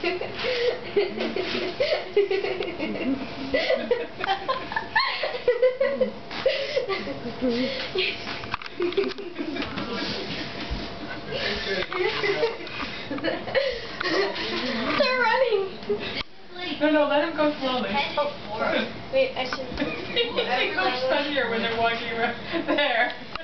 They're running. No, let him go slowly. Oh, wait, I should. They go funnier when they're walking around there.